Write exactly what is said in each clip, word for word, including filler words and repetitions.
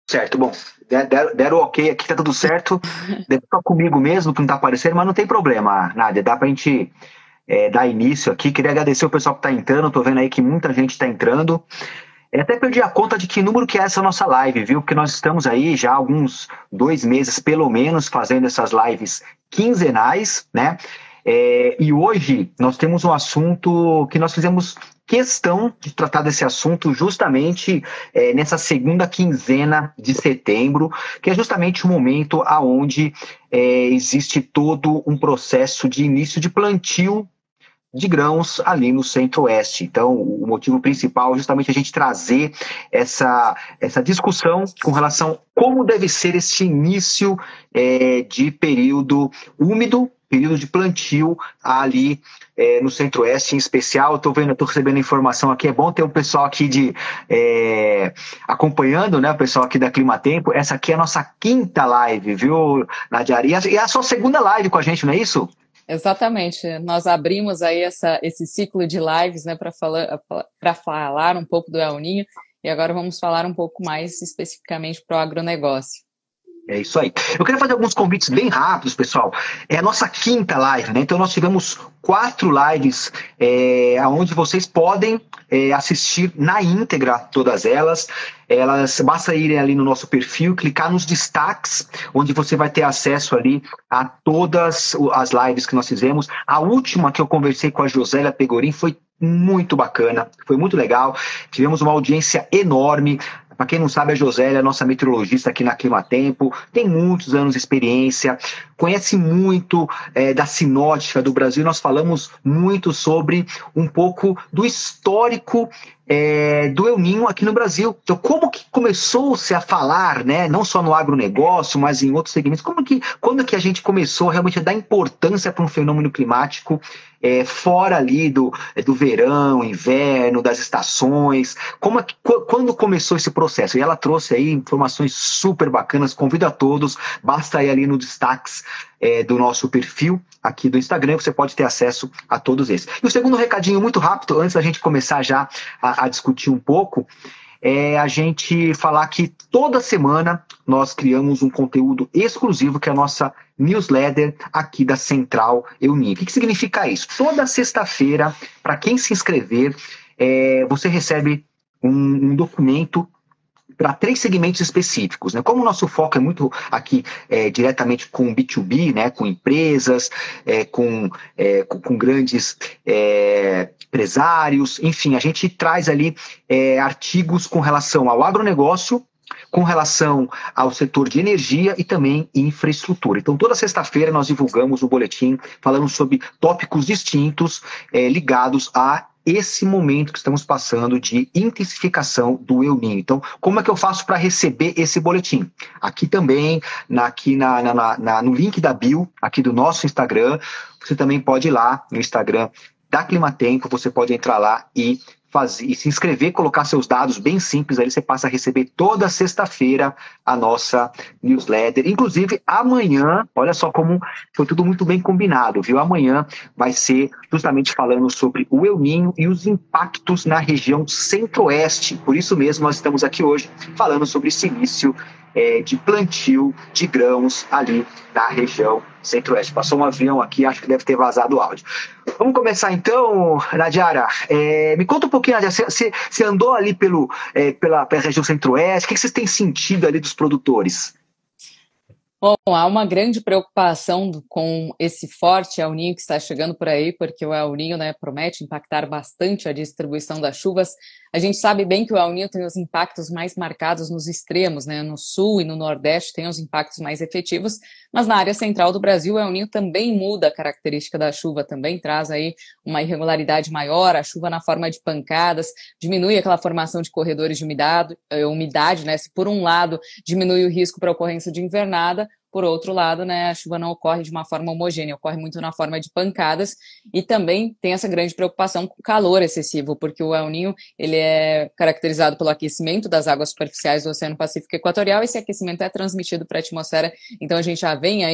Certo, bom, deram, deram ok aqui, tá tudo certo. Deve só comigo mesmo que não tá aparecendo, mas não tem problema, Nádia. Dá pra gente é, dar início aqui. Queria agradecer o pessoal que tá entrando. Tô vendo aí que muita gente tá entrando. Eu até perdi a conta de que número que é essa nossa live, viu? Porque nós estamos aí já há alguns dois meses, pelo menos, fazendo essas lives quinzenais, né? É, e hoje nós temos um assunto que nós fizemos questão de tratar desse assunto justamente é, nessa segunda quinzena de setembro, que é justamente o momento aonde é, existe todo um processo de início de plantio de grãos ali no Centro-Oeste. Então, o motivo principal é justamente a gente trazer essa, essa discussão com relação a como deve ser esse início é, de período úmido, período de plantio ali é, no Centro-Oeste em especial. Estou vendo, estou recebendo informação aqui, é bom ter o pessoal aqui de é, acompanhando, né? O pessoal aqui da Climatempo. Essa aqui é a nossa quinta live, viu, Nadia? E é a sua segunda live com a gente, não é isso? Exatamente. Nós abrimos aí essa, esse ciclo de lives, né, para falar, para falar um pouco do El Niño, e agora vamos falar um pouco mais especificamente para o agronegócio. É isso aí. Eu quero fazer alguns convites bem rápidos, pessoal. É a nossa quinta live, né? Então nós tivemos quatro lives é, onde vocês podem é, assistir na íntegra todas elas. Elas basta irem ali no nosso perfil, clicar nos destaques, onde você vai ter acesso ali a todas as lives que nós fizemos. A última que eu conversei com a Josélia Pegorim foi muito bacana, foi muito legal. Tivemos uma audiência enorme. Para quem não sabe, a Josélia é nossa meteorologista aqui na Climatempo, tem muitos anos de experiência, conhece muito é, da sinótica do Brasil. Nós falamos muito sobre um pouco do histórico é, do El Niño aqui no Brasil. Então, como que começou-se a falar, né, não só no agronegócio, mas em outros segmentos, como que, quando que a gente começou realmente a dar importância para um fenômeno climático é, fora ali do, do verão, inverno, das estações, como, quando começou esse processo? E ela trouxe aí informações super bacanas, convido a todos, basta ir ali no destaques é, do nosso perfil aqui do Instagram, você pode ter acesso a todos esses. E o segundo recadinho muito rápido, antes da gente começar já a, a discutir um pouco, é a gente falar que toda semana nós criamos um conteúdo exclusivo, que é a nossa newsletter aqui da Central El Niño. O que, que significa isso? Toda sexta-feira, para quem se inscrever, é, você recebe um, um documento para três segmentos específicos, né? Como o nosso foco é muito aqui é, diretamente com B dois B, né? Com empresas, é, com, é, com, com grandes é, empresários, enfim, a gente traz ali é, artigos com relação ao agronegócio, com relação ao setor de energia e também infraestrutura. Então, toda sexta-feira nós divulgamos um boletim falando sobre tópicos distintos é, ligados a esse momento que estamos passando de intensificação do El Niño. Então, como é que eu faço para receber esse boletim? Aqui também, na, aqui na, na, na, no link da bio, aqui do nosso Instagram, você também pode ir lá no Instagram da Climatempo, você pode entrar lá e fazer, e se inscrever, colocar seus dados bem simples, aí você passa a receber toda sexta-feira a nossa newsletter. Inclusive, amanhã, olha só como foi tudo muito bem combinado, viu? Amanhã vai ser justamente falando sobre o El Niño e os impactos na região centro-oeste. Por isso mesmo, nós estamos aqui hoje falando sobre esse início é, de plantio de grãos ali na região centro-oeste. Passou um avião aqui, acho que deve ter vazado o áudio. Vamos começar então, Nadiara. É, me conta um pouquinho, Nadiara, você, você andou ali pelo, é, pela, pela região centro-oeste, o que vocês têm sentido ali dos produtores? Bom, há uma grande preocupação com esse forte El Niño que está chegando por aí, porque o El Niño, né, promete impactar bastante a distribuição das chuvas. A gente sabe bem que o El Niño tem os impactos mais marcados nos extremos, né, no sul e no nordeste tem os impactos mais efetivos, mas na área central do Brasil o El Niño também muda a característica da chuva, também traz aí uma irregularidade maior, a chuva na forma de pancadas, diminui aquela formação de corredores de umidade, umidade, né, se por um lado diminui o risco para a ocorrência de invernada, por outro lado, né, a chuva não ocorre de uma forma homogênea, ocorre muito na forma de pancadas e também tem essa grande preocupação com o calor excessivo, porque o El Niño ele é caracterizado pelo aquecimento das águas superficiais do Oceano Pacífico Equatorial. Esse aquecimento é transmitido para a atmosfera, então a gente já vem aí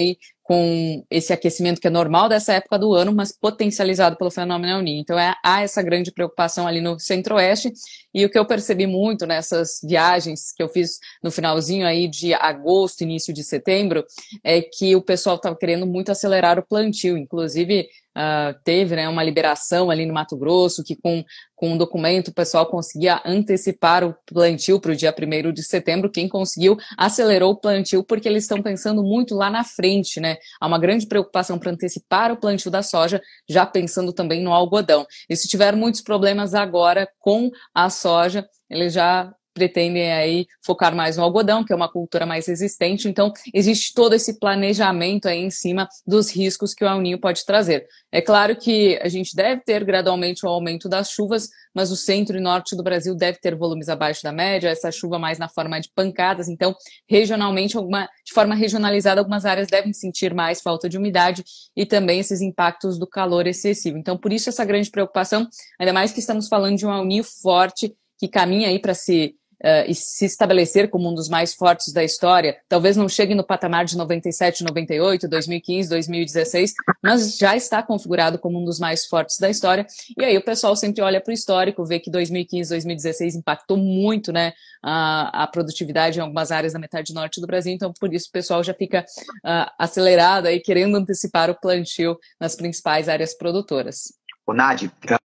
com esse aquecimento que é normal dessa época do ano, mas potencializado pelo fenômeno El Niño. Então é, há essa grande preocupação ali no centro-oeste, e o que eu percebi muito nessas viagens que eu fiz no finalzinho aí de agosto, início de setembro, é que o pessoal estava querendo muito acelerar o plantio, inclusive Uh, teve, né, uma liberação ali no Mato Grosso, que com, com um documento o pessoal conseguia antecipar o plantio para o dia primeiro de setembro. Quem conseguiu acelerou o plantio, porque eles estão pensando muito lá na frente, né? Há uma grande preocupação para antecipar o plantio da soja, já pensando também no algodão. E se tiver muitos problemas agora com a soja, eles já pretendem aí focar mais no algodão, que é uma cultura mais resistente. Então, existe todo esse planejamento aí em cima dos riscos que o El Niño pode trazer. É claro que a gente deve ter gradualmente o aumento das chuvas, mas o centro e norte do Brasil deve ter volumes abaixo da média, essa chuva mais na forma de pancadas. Então, regionalmente, alguma, de forma regionalizada, algumas áreas devem sentir mais falta de umidade e também esses impactos do calor excessivo. Então, por isso essa grande preocupação, ainda mais que estamos falando de um El Niño forte, que caminha aí para se Uh, e se estabelecer como um dos mais fortes da história. Talvez não chegue no patamar de noventa e sete, noventa e oito, dois mil e quinze, dois mil e dezesseis, mas já está configurado como um dos mais fortes da história. E aí o pessoal sempre olha para o histórico, vê que dois mil e quinze, dois mil e dezesseis impactou muito, né, a, a produtividade em algumas áreas da metade norte do Brasil. Então, por isso o pessoal já fica uh, acelerado aí, querendo antecipar o plantio nas principais áreas produtoras. Ô, Nadi,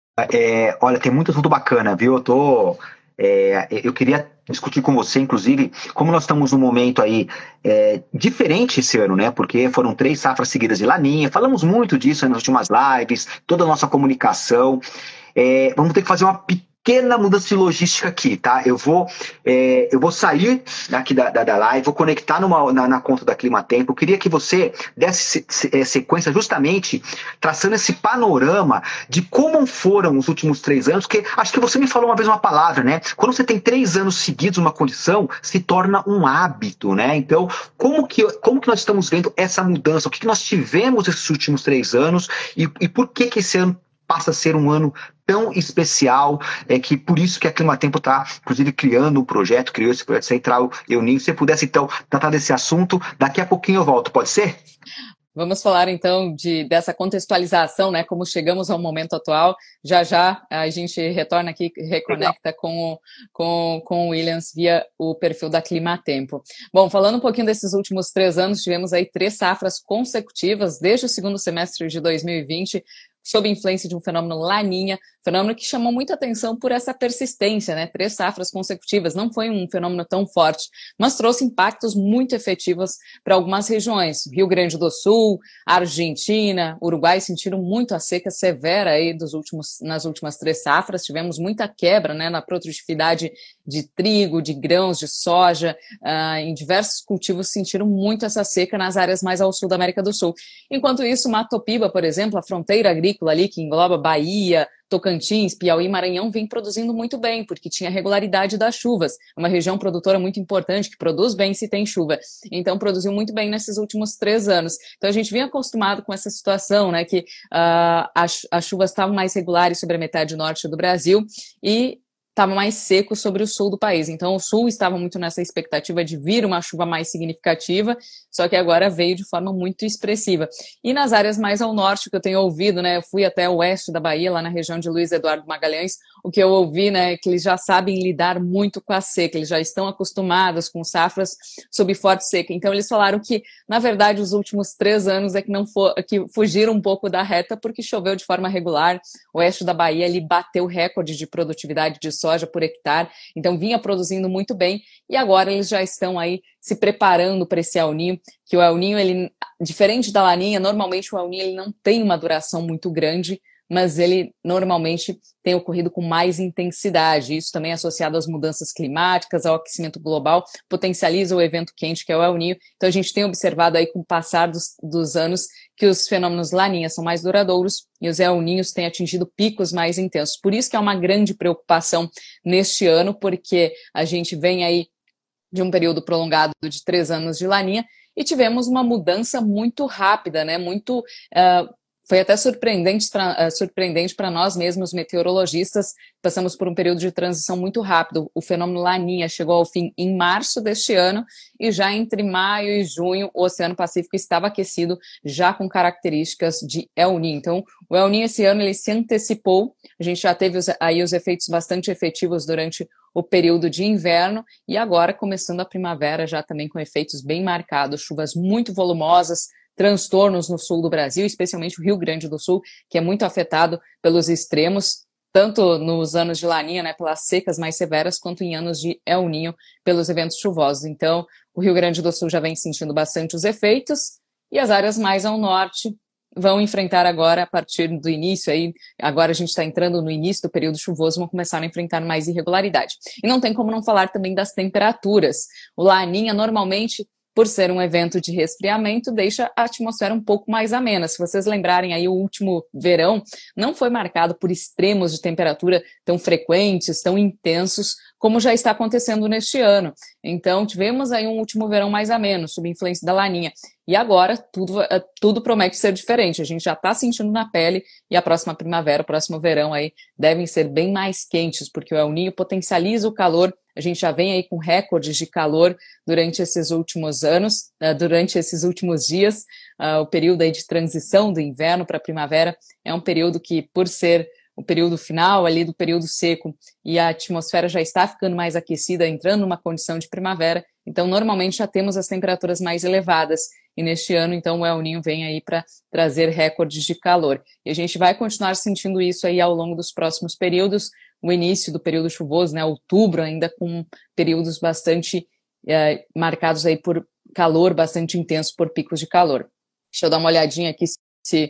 é, olha, tem muito assunto bacana, viu? Eu tô... É, eu queria discutir com você, inclusive, como nós estamos num momento aí é, diferente esse ano, né? Porque foram três safras seguidas de Laninha, falamos muito disso nas últimas lives, toda a nossa comunicação. É, vamos ter que fazer uma pequena mudança de logística aqui, tá? Eu vou, é, eu vou sair aqui da, da, da live, vou conectar numa, na, na conta da Climatempo. Eu queria que você desse sequência justamente traçando esse panorama de como foram os últimos três anos, porque acho que você me falou uma vez uma palavra, né? Quando você tem três anos seguidos uma condição, se torna um hábito, né? Então, como que, como que nós estamos vendo essa mudança? O que, que nós tivemos esses últimos três anos e, e por que que esse ano passa a ser um ano tão especial, é que por isso que a Climatempo está, inclusive, criando um projeto, criou esse projeto Central El Niño. Se você pudesse, então, tratar desse assunto, daqui a pouquinho eu volto, pode ser? Vamos falar, então, de, dessa contextualização, né, como chegamos ao momento atual. Já já a gente retorna aqui, reconecta com o, com, com o Williams via o perfil da Climatempo. Bom, falando um pouquinho desses últimos três anos, tivemos aí três safras consecutivas, desde o segundo semestre de dois mil e vinte, sob influência de um fenômeno Laninha, fenômeno que chamou muita atenção por essa persistência, né? Três safras consecutivas, não foi um fenômeno tão forte, mas trouxe impactos muito efetivos para algumas regiões. Rio Grande do Sul, Argentina, Uruguai sentiram muito a seca severa aí dos últimos, nas últimas três safras. Tivemos muita quebra, né, na produtividade de trigo, de grãos, de soja, uh, em diversos cultivos sentiram muito essa seca nas áreas mais ao sul da América do Sul. Enquanto isso, Mato Piba, por exemplo, a fronteira agrícola ali que engloba Bahia, Tocantins, Piauí e Maranhão vem produzindo muito bem, porque tinha regularidade das chuvas. É uma região produtora muito importante, que produz bem se tem chuva. Então, produziu muito bem nesses últimos três anos. Então, a gente vinha acostumado com essa situação, né, que uh, as, as chuvas estavam mais regulares sobre a metade norte do Brasil e estava mais seco sobre o sul do país. Então, o sul estava muito nessa expectativa de vir uma chuva mais significativa, só que agora veio de forma muito expressiva. E nas áreas mais ao norte, que eu tenho ouvido, né, eu fui até o oeste da Bahia, lá na região de Luiz Eduardo Magalhães, o que eu ouvi, né, é que eles já sabem lidar muito com a seca, eles já estão acostumados com safras sob forte seca. Então, eles falaram que, na verdade, os últimos três anos é que, não for, que fugiram um pouco da reta, porque choveu de forma regular. O oeste da Bahia, ele bateu recorde de produtividade de soja por hectare, então vinha produzindo muito bem, e agora eles já estão aí se preparando para esse El Niño, que o El Niño, ele, diferente da Laninha, normalmente o El Niño ele não tem uma duração muito grande, mas ele normalmente tem ocorrido com mais intensidade. Isso também é associado às mudanças climáticas, ao aquecimento global, potencializa o evento quente, que é o El Niño. Então a gente tem observado aí com o passar dos, dos anos que os fenômenos Laninha são mais duradouros e os El Niños têm atingido picos mais intensos. Por isso que é uma grande preocupação neste ano, porque a gente vem aí de um período prolongado de três anos de Laninha e tivemos uma mudança muito rápida, né? Muito uh, Foi até surpreendente para surpreendente para nós mesmos, meteorologistas. Passamos por um período de transição muito rápido. O fenômeno Laninha chegou ao fim em março deste ano e já entre maio e junho o Oceano Pacífico estava aquecido, já com características de El Niño. Então, o El Niño esse ano ele se antecipou. A gente já teve os, aí os efeitos bastante efetivos durante o período de inverno e agora começando a primavera já também com efeitos bem marcados, chuvas muito volumosas, transtornos no sul do Brasil, especialmente o Rio Grande do Sul, que é muito afetado pelos extremos, tanto nos anos de Laninha, né, pelas secas mais severas, quanto em anos de El Niño, pelos eventos chuvosos. Então, o Rio Grande do Sul já vem sentindo bastante os efeitos, e as áreas mais ao norte vão enfrentar agora, a partir do início, aí, agora a gente está entrando no início do período chuvoso, vão começar a enfrentar mais irregularidade. E não tem como não falar também das temperaturas. O Laninha, normalmente, por ser um evento de resfriamento, deixa a atmosfera um pouco mais amena. Se vocês lembrarem aí, o último verão não foi marcado por extremos de temperatura tão frequentes, tão intensos, como já está acontecendo neste ano. Então, tivemos aí um último verão mais ameno, sob influência da Laninha. E agora, tudo, tudo promete ser diferente. A gente já está sentindo na pele e a próxima primavera, o próximo verão aí, devem ser bem mais quentes, porque o El Niño potencializa o calor. A gente já vem aí com recordes de calor durante esses últimos anos, durante esses últimos dias. O período aí de transição do inverno para a primavera é um período que, por ser o período final ali do período seco e a atmosfera já está ficando mais aquecida, entrando numa condição de primavera, então normalmente já temos as temperaturas mais elevadas e neste ano então o El Niño vem aí para trazer recordes de calor e a gente vai continuar sentindo isso aí ao longo dos próximos períodos, o início do período chuvoso, né, outubro ainda com períodos bastante é, marcados aí por calor bastante intenso, por picos de calor. Deixa eu dar uma olhadinha aqui se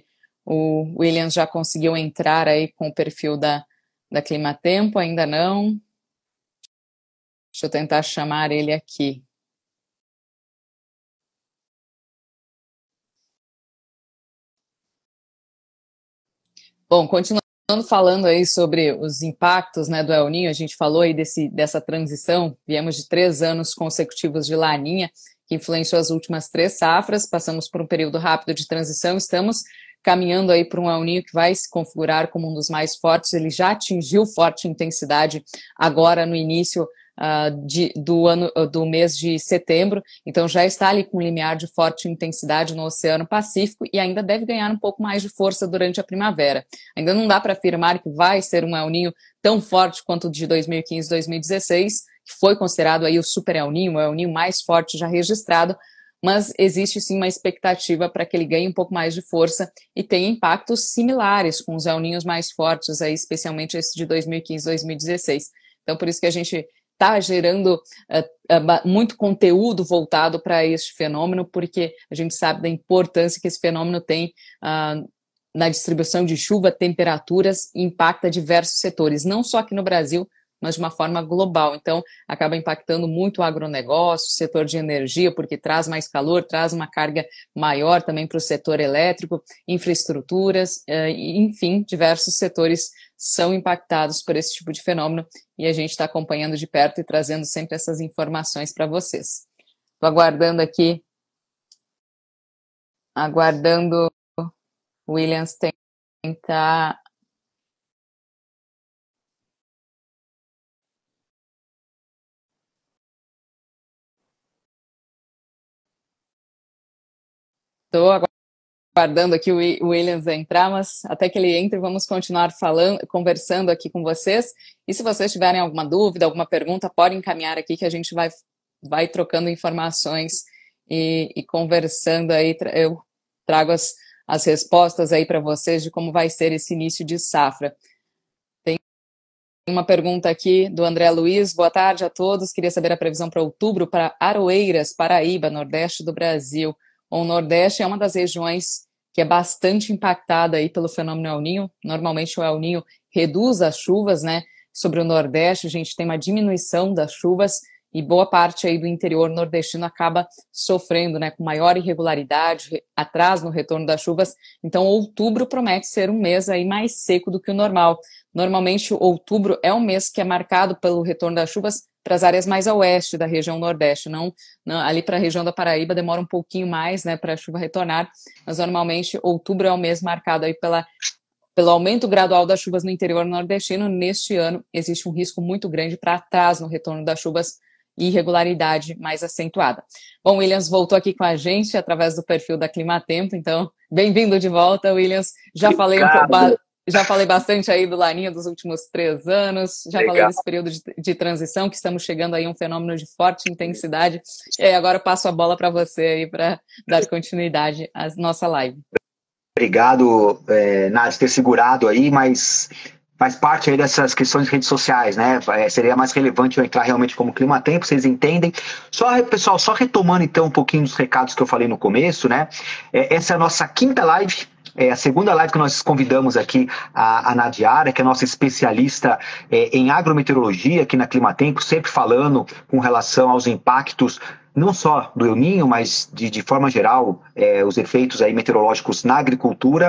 o Williams já conseguiu entrar aí com o perfil da, da Climatempo, ainda não. Deixa eu tentar chamar ele aqui. Bom, continuando falando aí sobre os impactos, né, do El Niño, a gente falou aí desse, dessa transição, viemos de três anos consecutivos de Laninha, que influenciou as últimas três safras, passamos por um período rápido de transição, estamos caminhando aí para um El Niño que vai se configurar como um dos mais fortes. Ele já atingiu forte intensidade agora no início uh, de, do, ano, do mês de setembro, então já está ali com um limiar de forte intensidade no Oceano Pacífico e ainda deve ganhar um pouco mais de força durante a primavera. Ainda não dá para afirmar que vai ser um El Niño tão forte quanto o de dois mil e quinze, dois mil e dezesseis, que foi considerado aí o Super El Niño, o El Niño mais forte já registrado, mas existe sim uma expectativa para que ele ganhe um pouco mais de força e tenha impactos similares com os El Niños mais fortes, aí, especialmente esse de dois mil e quinze, dois mil e dezesseis. Então, por isso que a gente está gerando uh, uh, muito conteúdo voltado para este fenômeno, porque a gente sabe da importância que esse fenômeno tem uh, na distribuição de chuva, temperaturas, e impacta diversos setores, não só aqui no Brasil, mas de uma forma global. Então, acaba impactando muito o agronegócio, o setor de energia, porque traz mais calor, traz uma carga maior também para o setor elétrico, infraestruturas, enfim, diversos setores são impactados por esse tipo de fenômeno e a gente está acompanhando de perto e trazendo sempre essas informações para vocês. Estou aguardando aqui, aguardando o Williams tentar... Estou aguardando aqui o Williams entrar, mas até que ele entre, vamos continuar falando, conversando aqui com vocês. E se vocês tiverem alguma dúvida, alguma pergunta, podem encaminhar aqui que a gente vai, vai trocando informações e, e conversando aí. Eu trago as, as respostas aí para vocês de como vai ser esse início de safra. Tem uma pergunta aqui do André Luiz. Boa tarde a todos. Queria saber a previsão para outubro para Aroeiras, Paraíba, Nordeste do Brasil. O Nordeste é uma das regiões que é bastante impactada aí pelo fenômeno El Niño. Normalmente o El Niño reduz as chuvas, né? Sobre o Nordeste a gente tem uma diminuição das chuvas e boa parte aí do interior nordestino acaba sofrendo, né? Com maior irregularidade, atraso no retorno das chuvas. Então outubro promete ser um mês aí mais seco do que o normal. Normalmente outubro é um mês que é marcado pelo retorno das chuvas, para as áreas mais a oeste da região nordeste. Não, não ali para a região da Paraíba demora um pouquinho mais, né, para a chuva retornar, mas normalmente outubro é o mês marcado aí pela, pelo aumento gradual das chuvas no interior nordestino. Neste ano existe um risco muito grande para atraso no retorno das chuvas e irregularidade mais acentuada. Bom, Williams voltou aqui com a gente através do perfil da Climatempo, então bem-vindo de volta, Williams. Já falei um pouco, já falei bastante aí do Laninha dos últimos três anos, já Legal. falei desse período de, de transição, que estamos chegando aí a um fenômeno de forte intensidade, e agora passo a bola para você aí para dar continuidade à nossa live. Obrigado, é, Nath, por ter segurado aí, mas faz parte aí dessas questões de redes sociais, né? É, seria mais relevante eu entrar realmente como Climatempo, vocês entendem. Só, pessoal, só retomando então um pouquinho dos recados que eu falei no começo, né? É, essa é a nossa quinta live, é a segunda live que nós convidamos aqui a, a Nadiara, que é nossa especialista é, em agrometeorologia aqui na Climatempo, sempre falando com relação aos impactos não só do El Niño, mas de, de forma geral, é, os efeitos aí meteorológicos na agricultura.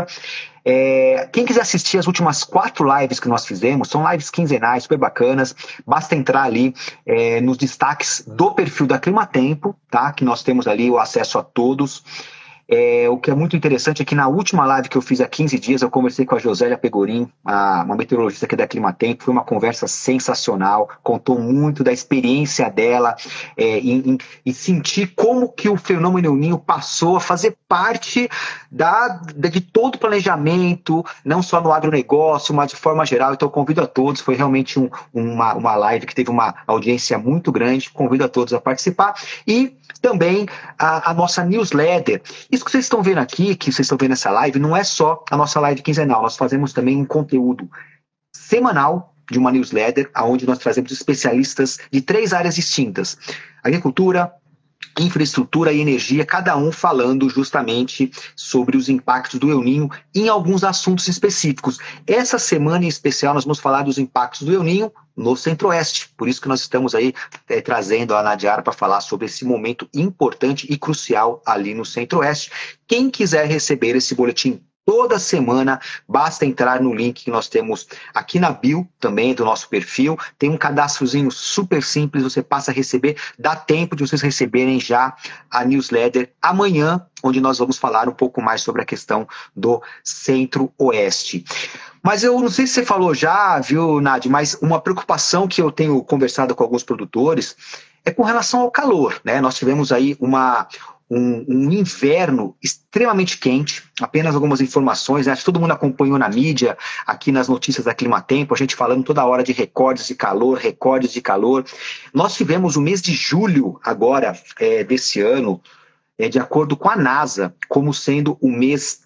É, quem quiser assistir as últimas quatro lives que nós fizemos, são lives quinzenais, super bacanas, basta entrar ali é, nos destaques do perfil da Climatempo, tá? Que nós temos ali o acesso a todos. É, o que é muito interessante é que na última live que eu fiz há quinze dias, eu conversei com a Josélia Pegorim, a, uma meteorologista aqui da Climatempo, foi uma conversa sensacional, contou muito da experiência dela é, em, em, em sentir como que o fenômeno El Niño passou a fazer parte da, de todo o planejamento, não só no agronegócio, mas de forma geral. Então eu convido a todos, foi realmente um, uma, uma live que teve uma audiência muito grande, convido a todos a participar. E também a, a nossa newsletter. Isso que vocês estão vendo aqui, que vocês estão vendo nessa live, não é só a nossa live quinzenal, nós fazemos também um conteúdo semanal de uma newsletter, onde nós trazemos especialistas de três áreas distintas: agricultura, infraestrutura e energia, cada um falando justamente sobre os impactos do El Niño em alguns assuntos específicos. Essa semana em especial nós vamos falar dos impactos do El Niño no Centro-Oeste, por isso que nós estamos aí é, trazendo a Nadiara para falar sobre esse momento importante e crucial ali no Centro-Oeste. Quem quiser receber esse boletim toda semana, basta entrar no link que nós temos aqui na bio também do nosso perfil, tem um cadastrozinho super simples, você passa a receber, dá tempo de vocês receberem já a newsletter amanhã, onde nós vamos falar um pouco mais sobre a questão do Centro-Oeste. Mas eu não sei se você falou já, viu, Nádia, mas uma preocupação que eu tenho conversado com alguns produtores é com relação ao calor, né? Nós tivemos aí uma... Um, um inverno extremamente quente, apenas algumas informações, né? Acho que todo mundo acompanhou na mídia, aqui nas notícias da Climatempo, a gente falando toda hora de recordes de calor, recordes de calor. Nós tivemos o mês de julho agora, é, desse ano, é, de acordo com a NASA, como sendo o mês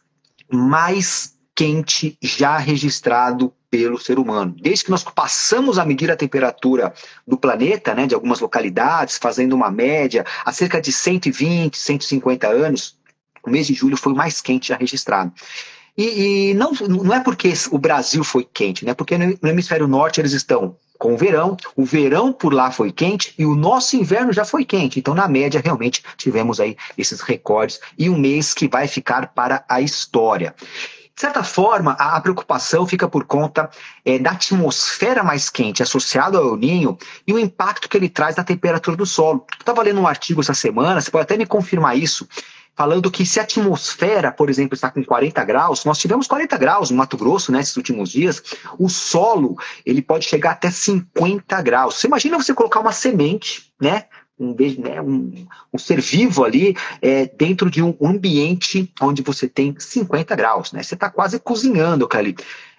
mais quente já registrado pelo ser humano. Desde que nós passamos a medir a temperatura do planeta, né, de algumas localidades, fazendo uma média, há cerca de cento e vinte, cento e cinquenta anos, o mês de julho foi o mais quente já registrado. E, e não, não é porque o Brasil foi quente, né, porque no, no hemisfério norte eles estão com o verão, o verão por lá foi quente e o nosso inverno já foi quente. Então, na média, realmente tivemos aí esses recordes e um mês que vai ficar para a história. De certa forma, a, a preocupação fica por conta é, da atmosfera mais quente associada ao El Niño e o impacto que ele traz na temperatura do solo. Eu estava lendo um artigo essa semana, você pode até me confirmar isso, falando que se a atmosfera, por exemplo, está com quarenta graus, nós tivemos quarenta graus no Mato Grosso, né, nesses últimos dias, o solo ele pode chegar até cinquenta graus. Você imagina você colocar uma semente, né? Um, né, um, um ser vivo ali é, dentro de um ambiente onde você tem cinquenta graus, né? Você está quase cozinhando ali.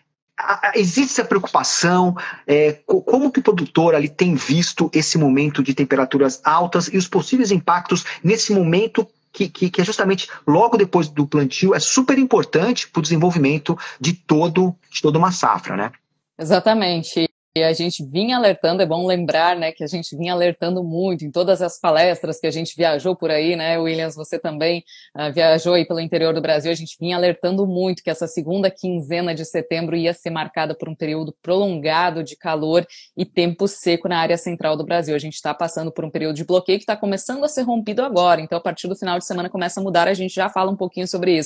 Existe essa preocupação, é, como que o produtor ali tem visto esse momento de temperaturas altas e os possíveis impactos nesse momento que, que, que é justamente logo depois do plantio, é super importante para o desenvolvimento de, todo, de toda uma safra, né? Exatamente. E a gente vinha alertando, é bom lembrar, né, que a gente vinha alertando muito em todas as palestras que a gente viajou por aí, né, Williams, você também uh, viajou aí pelo interior do Brasil, a gente vinha alertando muito que essa segunda quinzena de setembro ia ser marcada por um período prolongado de calor e tempo seco na área central do Brasil. A gente está passando por um período de bloqueio que está começando a ser rompido agora, então a partir do final de semana começa a mudar, a gente já fala um pouquinho sobre isso.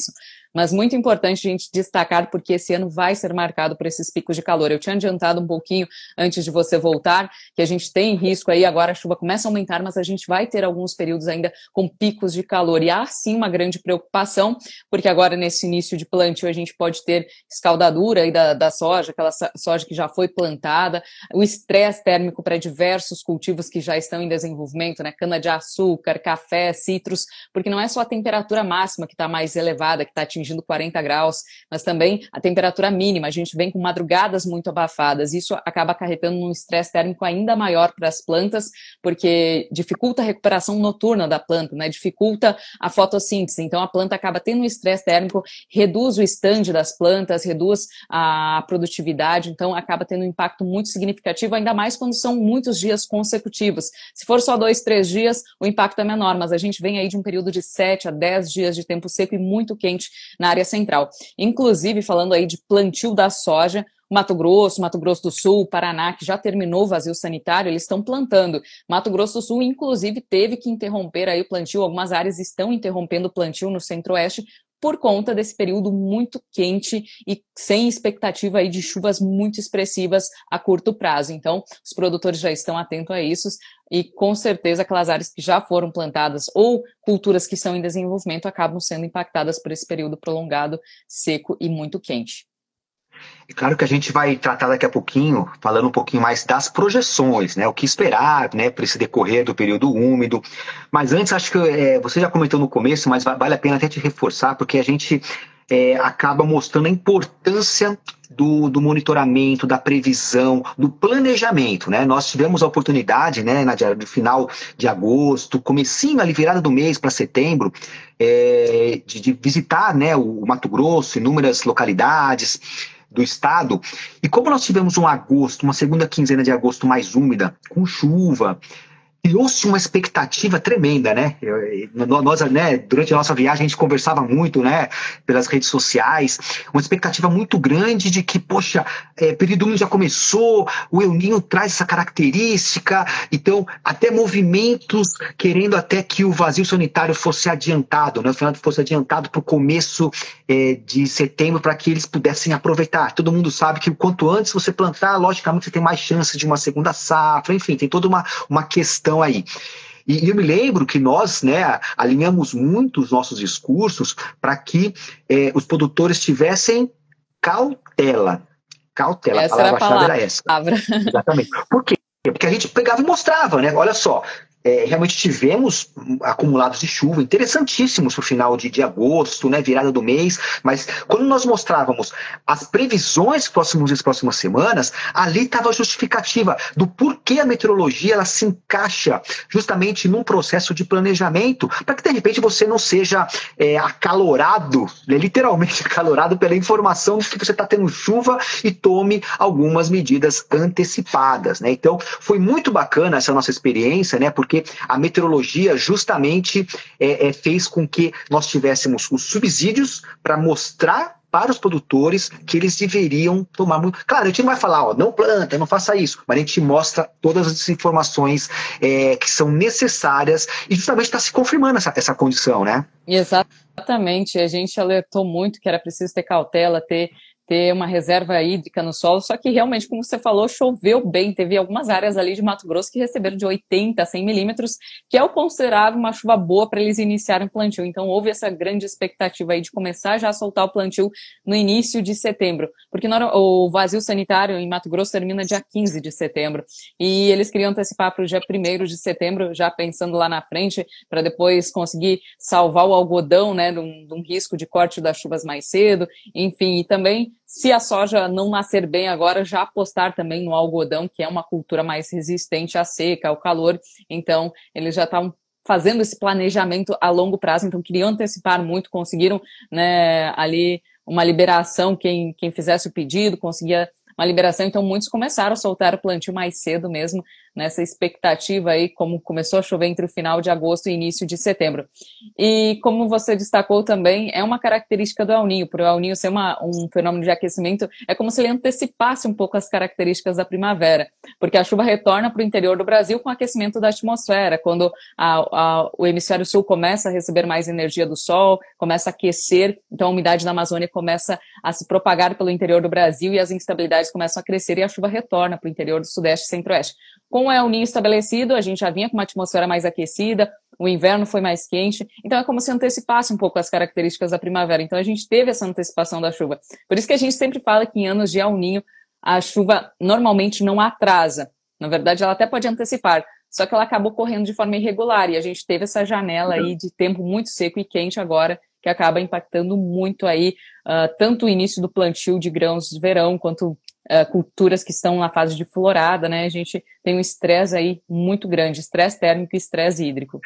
mas muito importante a gente destacar porque esse ano vai ser marcado por esses picos de calor. Eu tinha adiantado um pouquinho antes de você voltar, que a gente tem risco aí, agora a chuva começa a aumentar, mas a gente vai ter alguns períodos ainda com picos de calor, e há sim uma grande preocupação, porque agora nesse início de plantio a gente pode ter escaldadura aí da, da soja, aquela soja que já foi plantada, o estresse térmico para diversos cultivos que já estão em desenvolvimento, né, cana-de-açúcar, café, citros, porque não é só a temperatura máxima que está mais elevada, que está atingindo quarenta graus, mas também a temperatura mínima, a gente vem com madrugadas muito abafadas, isso acaba acarretando um estresse térmico ainda maior para as plantas, porque dificulta a recuperação noturna da planta, né, dificulta a fotossíntese, então a planta acaba tendo um estresse térmico, reduz o stand das plantas, reduz a produtividade, então acaba tendo um impacto muito significativo, ainda mais quando são muitos dias consecutivos. Se for só dois, três dias, o impacto é menor, mas a gente vem aí de um período de sete a dez dias de tempo seco e muito quente na área central. Inclusive, falando aí de plantio da soja, Mato Grosso, Mato Grosso do Sul, Paraná, que já terminou o vazio sanitário, eles estão plantando. Mato Grosso do Sul, inclusive, teve que interromper aí o plantio, algumas áreas estão interrompendo o plantio no centro-oeste por conta desse período muito quente e sem expectativa aí de chuvas muito expressivas a curto prazo. Então, os produtores já estão atentos a isso e, com certeza, aquelas áreas que já foram plantadas ou culturas que estão em desenvolvimento acabam sendo impactadas por esse período prolongado, seco e muito quente. É claro que a gente vai tratar daqui a pouquinho, falando um pouquinho mais das projeções, né? O que esperar, né, para esse decorrer do período úmido. Mas antes, acho que é, você já comentou no começo, mas vale a pena até te reforçar, porque a gente é, acaba mostrando a importância do, do monitoramento, da previsão, do planejamento, né? Nós tivemos a oportunidade, né, Nadia, no final de agosto, comecinho ali, virada do mês para setembro, é, de, de visitar, né, o Mato Grosso, inúmeras localidades do estado, e como nós tivemos um agosto, uma segunda quinzena de agosto mais úmida, com chuva, criou-se uma expectativa tremenda, né? Nós, né, durante a nossa viagem, a gente conversava muito, né, pelas redes sociais, uma expectativa muito grande de que, poxa, é, período úmido já começou, o El Niño traz essa característica, então, até movimentos querendo até que o vazio sanitário fosse adiantado, né, fosse adiantado para o começo é, de setembro, para que eles pudessem aproveitar. Todo mundo sabe que quanto antes você plantar, logicamente você tem mais chance de uma segunda safra, enfim, tem toda uma, uma questão aí. E eu me lembro que nós, né, alinhamos muito os nossos discursos para que eh, os produtores tivessem cautela. Cautela, Essa a palavra-chave era a era essa. palavra. Exatamente. Por quê? Porque a gente pegava e mostrava, né? Olha só, é, realmente tivemos acumulados de chuva interessantíssimos para o final de, de agosto, né, virada do mês, mas quando nós mostrávamos as previsões próximos dias, próximas semanas, ali estava a justificativa do porquê a meteorologia ela se encaixa justamente num processo de planejamento, para que de repente você não seja é, acalorado, né, literalmente acalorado pela informação de que você está tendo chuva e tome algumas medidas antecipadas, né? Então, foi muito bacana essa nossa experiência, né, porque a meteorologia justamente é, é, fez com que nós tivéssemos os subsídios para mostrar para os produtores que eles deveriam tomar muito. Claro, a gente não vai falar, ó, não planta, não faça isso, mas a gente mostra todas as informações é, que são necessárias e justamente está se confirmando essa, essa condição, né? Exatamente, a gente alertou muito que era preciso ter cautela, ter ter uma reserva hídrica no solo, só que realmente, como você falou, choveu bem, teve algumas áreas ali de Mato Grosso que receberam de oitenta a cem milímetros, que é o considerável uma chuva boa para eles iniciarem o plantio, então houve essa grande expectativa aí de começar já a soltar o plantio no início de setembro, porque o vazio sanitário em Mato Grosso termina dia quinze de setembro, e eles queriam antecipar para o dia primeiro de setembro, já pensando lá na frente, para depois conseguir salvar o algodão, né, de um, de um risco de corte das chuvas mais cedo, enfim, e também se a soja não nascer bem agora, já apostar também no algodão, que é uma cultura mais resistente à seca, ao calor. Então, eles já estavam fazendo esse planejamento a longo prazo, então queriam antecipar muito, conseguiram, né, ali uma liberação, quem, quem fizesse o pedido, conseguia uma liberação, então muitos começaram a soltar o plantio mais cedo mesmo, nessa expectativa aí, como começou a chover entre o final de agosto e início de setembro. E como você destacou também, é uma característica do El Niño, por o El Niño ser uma, um fenômeno de aquecimento, é como se ele antecipasse um pouco as características da primavera, porque a chuva retorna para o interior do Brasil com o aquecimento da atmosfera, quando a, a, o hemisfério sul começa a receber mais energia do sol, começa a aquecer, então a umidade da Amazônia começa a se propagar pelo interior do Brasil e as instabilidades começam a crescer e a chuva retorna para o interior do Sudeste e Centro-Oeste. Com o El Niño estabelecido, a gente já vinha com uma atmosfera mais aquecida, o inverno foi mais quente, então é como se antecipasse um pouco as características da primavera. Então a gente teve essa antecipação da chuva. Por isso que a gente sempre fala que em anos de El Niño a chuva normalmente não atrasa. Na verdade, ela até pode antecipar, só que ela acabou correndo de forma irregular e a gente teve essa janela aí de tempo muito seco e quente agora, que acaba impactando muito aí uh, tanto o início do plantio de grãos de verão, quanto uh, culturas que estão na fase de florada, né? A gente tem um estresse aí muito grande, estresse térmico e estresse hídrico.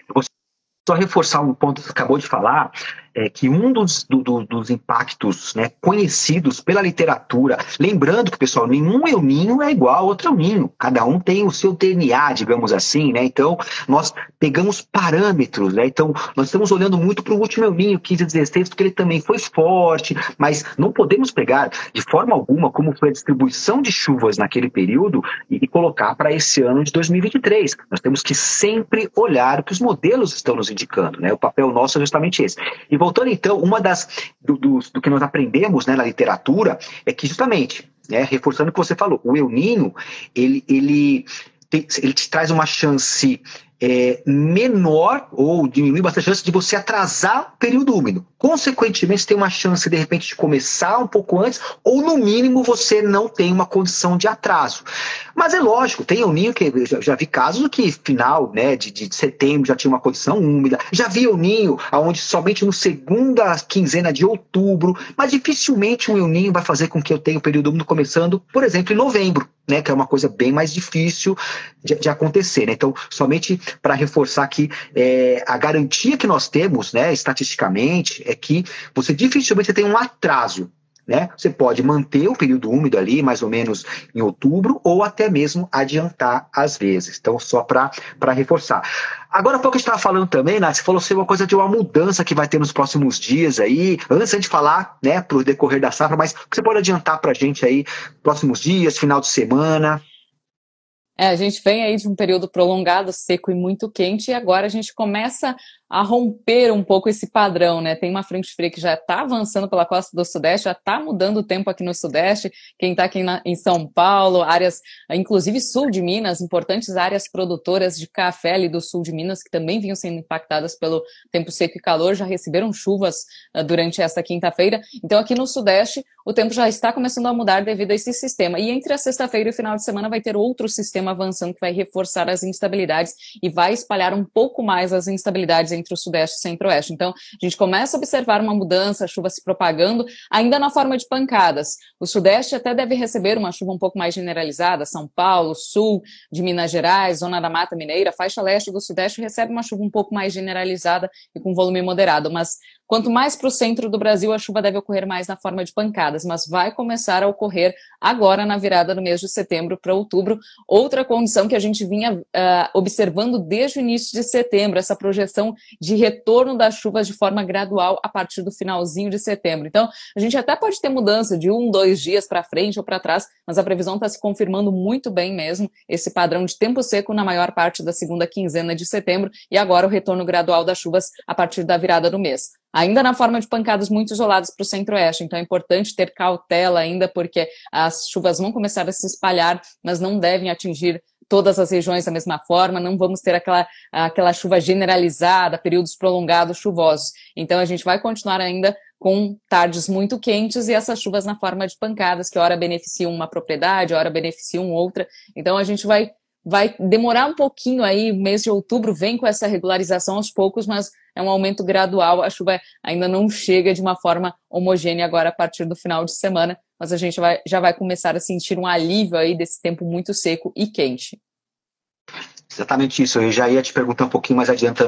Só reforçar um ponto que você acabou de falar, é que um dos, do, do, dos impactos, né, conhecidos pela literatura, lembrando que, pessoal, nenhum El Niño é igual a outro El Niño, cada um tem o seu D N A, digamos assim, né, então nós pegamos parâmetros, né, então nós estamos olhando muito para o último El Niño, quinze a dezesseis, porque ele também foi forte, mas não podemos pegar de forma alguma como foi a distribuição de chuvas naquele período e, e colocar para esse ano de dois mil e vinte e três. Nós temos que sempre olhar o que os modelos estão nos indicando, né, o papel nosso é justamente esse. E voltando então, uma das do, do, do que nós aprendemos, né, na literatura é que justamente, né, reforçando o que você falou, o El Niño, ele, ele, tem, ele te traz uma chance é, menor ou diminui bastante a chance de você atrasar o período úmido. Consequentemente, você tem uma chance de repente de começar um pouco antes ou no mínimo você não tem uma condição de atraso. Mas é lógico, tem El Niño que eu já, já vi casos que final, né, de, de setembro já tinha uma condição úmida, já vi El Niño onde somente no segunda quinzena de outubro, mas dificilmente um El Niño vai fazer com que eu tenha o período úmido começando, por exemplo, em novembro, né, que é uma coisa bem mais difícil de, de acontecer, né? Então, somente para reforçar que é, a garantia que nós temos, né, estatisticamente, é que você dificilmente tem um atraso. Né? Você pode manter o período úmido ali, mais ou menos em outubro, ou até mesmo adiantar às vezes. Então, só para reforçar. Agora, há pouco a gente estava falando também, Nath, você falou sobre uma coisa de uma mudança que vai ter nos próximos dias aí, antes de falar, né, para o decorrer da safra, mas o que você pode adiantar para a gente aí, próximos dias, final de semana? É, a gente vem aí de um período prolongado, seco e muito quente, e agora a gente começa a romper um pouco esse padrão, né? Tem uma frente fria que já está avançando pela costa do Sudeste, já está mudando o tempo aqui no Sudeste. Quem está aqui na, em São Paulo, áreas, inclusive sul de Minas, importantes áreas produtoras de café ali do sul de Minas, que também vinham sendo impactadas pelo tempo seco e calor, já receberam chuvas uh, durante esta quinta-feira. Então aqui no Sudeste, o tempo já está começando a mudar devido a esse sistema. E entre a sexta-feira e o final de semana vai ter outro sistema avançando que vai reforçar as instabilidades e vai espalhar um pouco mais as instabilidades entre o Sudeste e Centro-Oeste. Então, a gente começa a observar uma mudança, a chuva se propagando, ainda na forma de pancadas. O Sudeste até deve receber uma chuva um pouco mais generalizada, São Paulo, Sul de Minas Gerais, Zona da Mata Mineira, faixa leste do Sudeste recebe uma chuva um pouco mais generalizada e com volume moderado, mas quanto mais para o centro do Brasil, a chuva deve ocorrer mais na forma de pancadas, mas vai começar a ocorrer agora na virada do mês de setembro para outubro. Outra condição que a gente vinha uh, observando desde o início de setembro, essa projeção de retorno das chuvas de forma gradual a partir do finalzinho de setembro. Então, a gente até pode ter mudança de um, dois dias para frente ou para trás, mas a previsão está se confirmando muito bem mesmo, esse padrão de tempo seco na maior parte da segunda quinzena de setembro e agora o retorno gradual das chuvas a partir da virada do mês. Ainda na forma de pancadas muito isoladas para o Centro-Oeste, então é importante ter cautela ainda, porque as chuvas vão começar a se espalhar, mas não devem atingir todas as regiões da mesma forma, não vamos ter aquela, aquela chuva generalizada, períodos prolongados chuvosos. Então a gente vai continuar ainda com tardes muito quentes e essas chuvas na forma de pancadas, que ora beneficiam uma propriedade, ora beneficiam outra. Então a gente vai Vai demorar um pouquinho aí, o mês de outubro vem com essa regularização aos poucos, mas é um aumento gradual, a chuva ainda não chega de uma forma homogênea agora a partir do final de semana, mas a gente vai, já vai começar a sentir um alívio aí desse tempo muito seco e quente. Exatamente isso, eu já ia te perguntar um pouquinho mais adiantando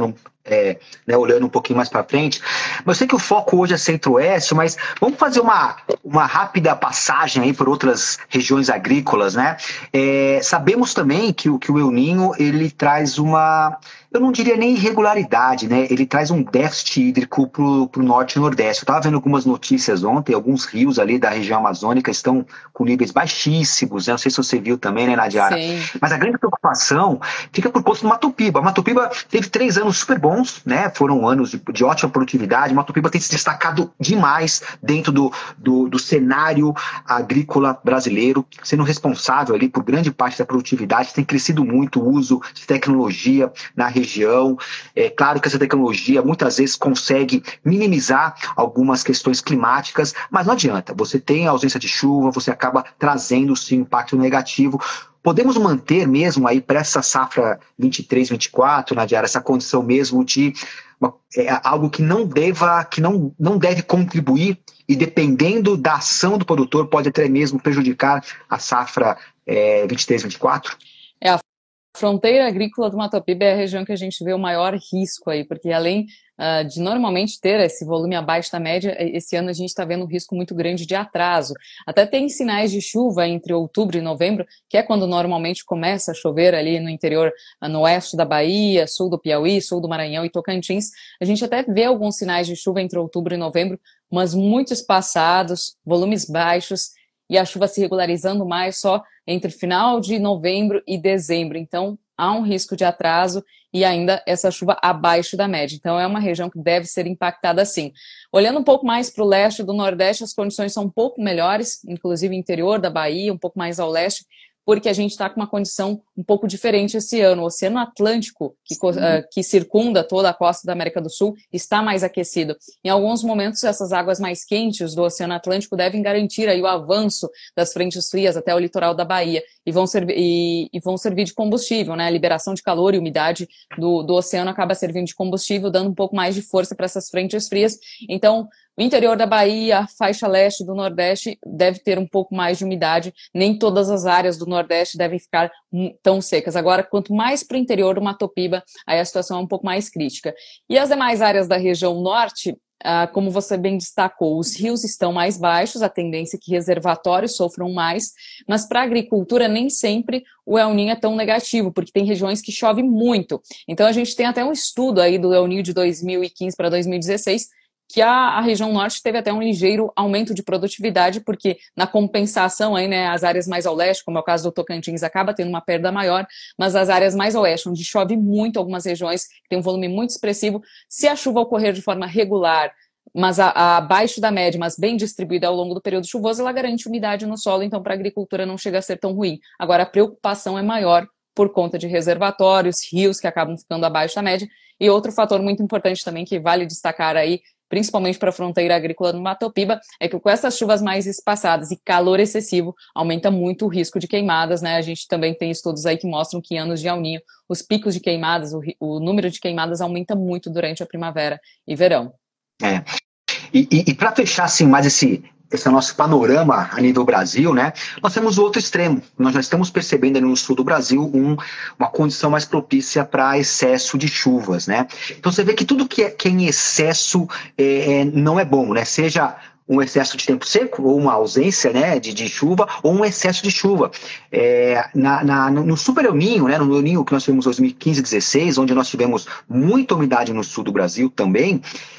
é, né, olhando um pouquinho mais para frente. Mas eu sei que o foco hoje é Centro-Oeste, mas vamos fazer uma, uma rápida passagem aí por outras regiões agrícolas, né? É, sabemos também que, o, que o El Niño, ele traz uma, eu não diria nem irregularidade, né? Ele traz um déficit hídrico para o norte e nordeste. Eu estava vendo algumas notícias ontem, alguns rios ali da região amazônica estão com níveis baixíssimos, né? Não sei se você viu também, né, Nadiara? Sim. Mas a grande preocupação fica por conta do Mato Piba. A Mato Piba teve três anos super bons, né? Foram anos de, de ótima produtividade. Mato Piba tem se destacado demais dentro do, do, do cenário agrícola brasileiro, sendo responsável ali por grande parte da produtividade. Tem crescido muito o uso de tecnologia na região. É claro que essa tecnologia muitas vezes consegue minimizar algumas questões climáticas, mas não adianta. Você tem a ausência de chuva, você acaba trazendo sim impacto negativo. Podemos manter mesmo aí para essa safra vinte e três, vinte e quatro, Nadiara, essa condição mesmo de uma, é, algo que não deva, que não, não deve contribuir e dependendo da ação do produtor pode até mesmo prejudicar a safra é, vinte e três, vinte e quatro? É, a fronteira agrícola do Mato Piba é a região que a gente vê o maior risco aí, porque além uh, de normalmente ter esse volume abaixo da média, esse ano a gente está vendo um risco muito grande de atraso. Até tem sinais de chuva entre outubro e novembro, que é quando normalmente começa a chover ali no interior, uh, no oeste da Bahia, sul do Piauí, sul do Maranhão e Tocantins. A gente até vê alguns sinais de chuva entre outubro e novembro, mas muito espaçados, volumes baixos, e a chuva se regularizando mais só entre final de novembro e dezembro. Então, há um risco de atraso e ainda essa chuva abaixo da média. Então, é uma região que deve ser impactada sim. Olhando um pouco mais para o leste e do nordeste, as condições são um pouco melhores, inclusive interior da Bahia, um pouco mais ao leste, porque a gente está com uma condição um pouco diferente esse ano. O Oceano Atlântico, que, uh, que circunda toda a costa da América do Sul, está mais aquecido. Em alguns momentos, essas águas mais quentes do Oceano Atlântico devem garantir aí o avanço das frentes frias até o litoral da Bahia e vão servir, e, e vão servir de combustível, né? A liberação de calor e umidade do, do oceano acaba servindo de combustível, dando um pouco mais de força para essas frentes frias. Então, o interior da Bahia, a faixa leste do Nordeste deve ter um pouco mais de umidade. Nem todas as áreas do Nordeste devem ficar tão secas. Agora, quanto mais para o interior do Mato Piba, aí a situação é um pouco mais crítica. E as demais áreas da região norte, ah, como você bem destacou, os rios estão mais baixos, a tendência é que reservatórios sofram mais, mas para a agricultura nem sempre o El Niño é tão negativo, porque tem regiões que chove muito. Então a gente tem até um estudo aí do El Niño de dois mil e quinze para dois mil e dezesseis, que a, a região norte teve até um ligeiro aumento de produtividade, porque na compensação aí, né, as áreas mais ao leste, como é o caso do Tocantins, acaba tendo uma perda maior, mas as áreas mais ao oeste, onde chove muito, algumas regiões que tem um volume muito expressivo, se a chuva ocorrer de forma regular, mas a, a abaixo da média, mas bem distribuída ao longo do período chuvoso, ela garante umidade no solo, então para a agricultura não chega a ser tão ruim. Agora, a preocupação é maior por conta de reservatórios, rios que acabam ficando abaixo da média, e outro fator muito importante também que vale destacar aí, principalmente para a fronteira agrícola do Mato Piba, é que com essas chuvas mais espaçadas e calor excessivo, aumenta muito o risco de queimadas, né? A gente também tem estudos aí que mostram que em anos de El Niño, os picos de queimadas, o, o número de queimadas aumenta muito durante a primavera e verão. É. E, e, e para fechar assim, mais esse, esse nosso panorama a nível Brasil, né? Nós temos o outro extremo. Nós já estamos percebendo no sul do Brasil um, uma condição mais propícia para excesso de chuvas, né? Então você vê que tudo que é, que é em excesso é, é, não é bom, né? Seja um excesso de tempo seco, ou uma ausência, né, de, de chuva, ou um excesso de chuva. É, na, na, no Super El Niño, né, no El Niño que nós tivemos em dois mil e quinze, dezesseis, onde nós tivemos muita umidade no sul do Brasil também,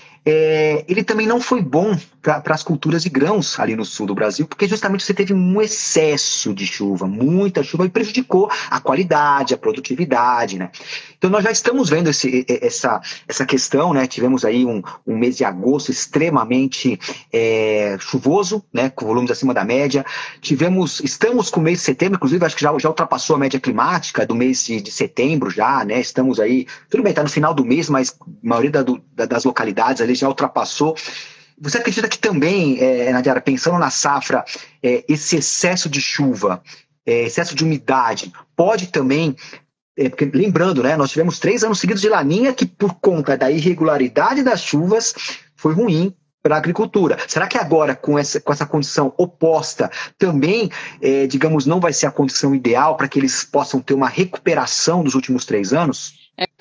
É, ele também não foi bom para as culturas de grãos ali no sul do Brasil, porque justamente você teve um excesso de chuva, muita chuva, e prejudicou a qualidade, a produtividade, né? Então nós já estamos vendo esse, essa, essa questão, né? Tivemos aí um, um mês de agosto extremamente é, chuvoso, né? Com volumes acima da média. Tivemos, estamos com o mês de setembro, inclusive acho que já, já ultrapassou a média climática do mês de, de setembro já, né? Estamos aí, tudo bem, está no final do mês, mas a maioria da, da, das localidades ali já ultrapassou. Você acredita que também, é, Nadiara, pensando na safra, é, esse excesso de chuva, é, excesso de umidade, pode também, é, porque, lembrando, né, nós tivemos três anos seguidos de laninha que, por conta da irregularidade das chuvas, foi ruim para a agricultura. Será que agora, com essa, com essa condição oposta, também, é, digamos, não vai ser a condição ideal para que eles possam ter uma recuperação dos últimos três anos?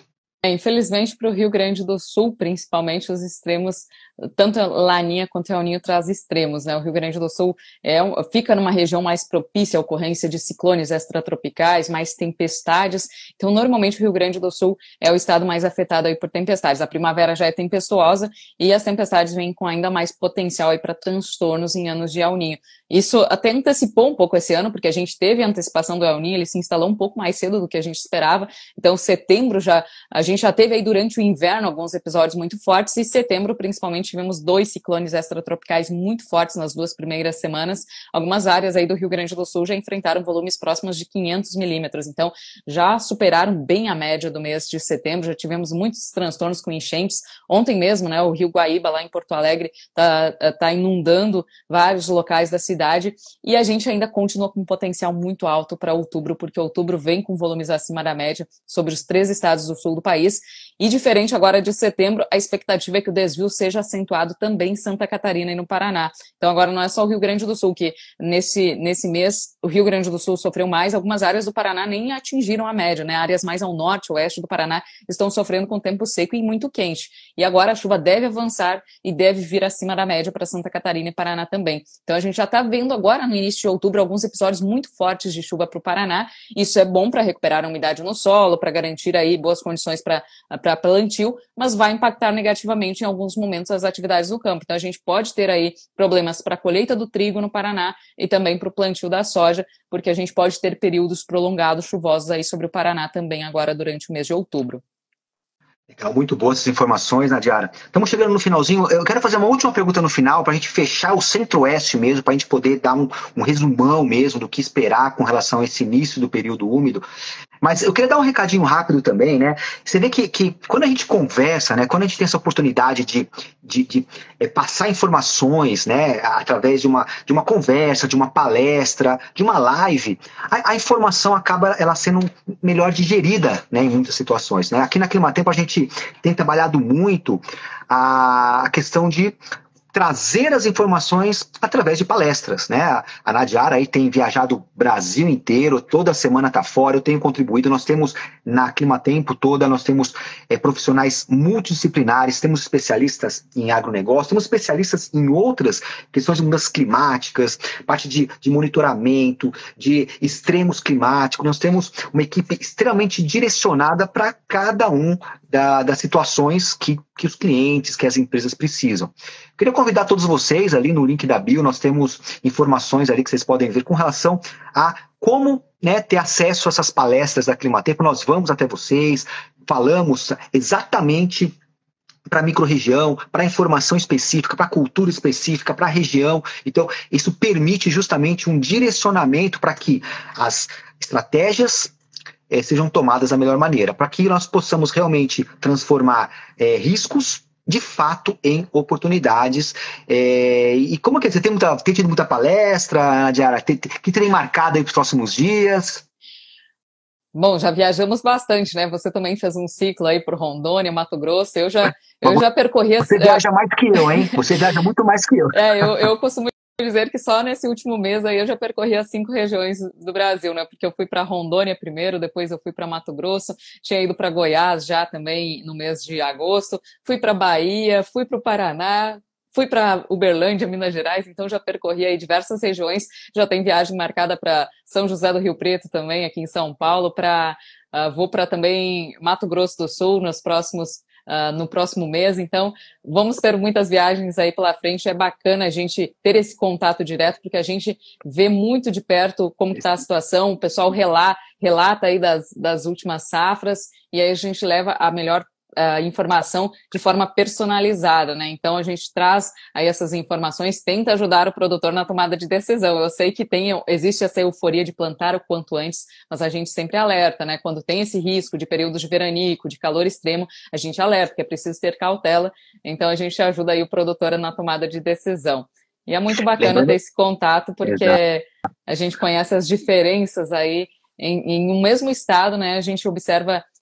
É, infelizmente, para o Rio Grande do Sul, principalmente, os extremos, tanto a Laninha quanto a El Niño traz extremos, né? O Rio Grande do Sul é, um- fica numa região mais propícia à ocorrência de ciclones extratropicais, mais tempestades. Então, normalmente, o Rio Grande do Sul é o estado mais afetado aí por tempestades. A primavera já é tempestuosa e as tempestades vêm com ainda mais potencial aí para transtornos em anos de El Niño. Isso até antecipou um pouco esse ano, porque a gente teve a antecipação do El Niño, ele se instalou um pouco mais cedo do que a gente esperava. Então, setembro já a gente já teve aí durante o inverno alguns episódios muito fortes e setembro, principalmente, tivemos dois ciclones extratropicais muito fortes nas duas primeiras semanas. Algumas áreas aí do Rio Grande do Sul já enfrentaram volumes próximos de quinhentos milímetros, então já superaram bem a média do mês de setembro, já tivemos muitos transtornos com enchentes. Ontem mesmo, né, o Rio Guaíba, lá em Porto Alegre, tá, tá inundando vários locais da cidade e a gente ainda continua com um potencial muito alto para outubro, porque outubro vem com volumes acima da média sobre os três estados do sul do país. E diferente agora de setembro, a expectativa é que o desvio seja acentuado também em Santa Catarina e no Paraná. Então agora não é só o Rio Grande do Sul, que nesse, nesse mês o Rio Grande do Sul sofreu mais, algumas áreas do Paraná nem atingiram a média, né? Áreas mais ao norte, oeste do Paraná estão sofrendo com tempo seco e muito quente. E agora a chuva deve avançar e deve vir acima da média para Santa Catarina e Paraná também. Então a gente já está vendo agora no início de outubro alguns episódios muito fortes de chuva para o Paraná. Isso é bom para recuperar a umidade no solo, para garantir aí boas condições para para plantio, mas vai impactar negativamente em alguns momentos as atividades do campo. Então a gente pode ter aí problemas para a colheita do trigo no Paraná e também para o plantio da soja, porque a gente pode ter períodos prolongados chuvosos aí sobre o Paraná também agora durante o mês de outubro. Legal, muito boas essas informações, Nadiara. Estamos chegando no finalzinho. Eu quero fazer uma última pergunta no final, para a gente fechar o Centro-Oeste mesmo, para a gente poder dar um, um resumão mesmo do que esperar com relação a esse início do período úmido. Mas eu queria dar um recadinho rápido também, né? Você vê que, que quando a gente conversa, né? Quando a gente tem essa oportunidade de, de, de é, passar informações, né? Através de uma, de uma conversa, de uma palestra, de uma live, a, a informação acaba ela sendo melhor digerida, né? Em muitas situações, né? Aqui na Climatempo a gente tem trabalhado muito a, a questão de trazer as informações através de palestras, né? A Nadiara aí tem viajado o Brasil inteiro, toda semana está fora, eu tenho contribuído, nós temos na Climatempo toda, nós temos é, profissionais multidisciplinares, temos especialistas em agronegócio, temos especialistas em outras questões de mudanças climáticas, parte de, de monitoramento, de extremos climáticos, nós temos uma equipe extremamente direcionada para cada um da, das situações que, que os clientes, que as empresas precisam. Queria convidar todos vocês, ali no link da bio, nós temos informações ali que vocês podem ver com relação a como, né, ter acesso a essas palestras da Climatempo. Nós vamos até vocês, falamos exatamente para a microrregião, para informação específica, para cultura específica, para a região. Então, isso permite justamente um direcionamento para que as estratégias eh, sejam tomadas da melhor maneira, para que nós possamos realmente transformar eh, riscos de fato em oportunidades. É, e como que você tem, muita, tem tido muita palestra, Nadiara? Tem, que tem marcado aí para os próximos dias? Bom, já viajamos bastante, né? Você também fez um ciclo aí por Rondônia, Mato Grosso. Eu já, eu já percorri... Você viaja mais que eu, hein? Você viaja muito mais que eu. É, eu, eu costumo dizer que só nesse último mês aí eu já percorri as cinco regiões do Brasil, né? Porque eu fui para Rondônia primeiro, depois eu fui para Mato Grosso, tinha ido para Goiás já também no mês de agosto, fui para Bahia, fui para o Paraná, fui para Uberlândia, Minas Gerais, então já percorri aí diversas regiões, já tem viagem marcada para São José do Rio Preto também, aqui em São Paulo, para uh, vou para também Mato Grosso do Sul nos próximos Uh, no próximo mês, então vamos ter muitas viagens aí pela frente. É bacana a gente ter esse contato direto, porque a gente vê muito de perto como está a situação, o pessoal relata, relata aí das, das últimas safras, e aí a gente leva a melhor Uh, informação de forma personalizada, né? Então a gente traz aí essas informações, tenta ajudar o produtor na tomada de decisão. Eu sei que tem, existe essa euforia de plantar o quanto antes, mas a gente sempre alerta, né? Quando tem esse risco de períodos de veranico, de calor extremo, a gente alerta que é preciso ter cautela. Então a gente ajuda aí o produtor na tomada de decisão. E é muito bacana Lembrando... ter esse contato, porque Exato. A gente conhece as diferenças aí em, em um mesmo estado, né? A gente observa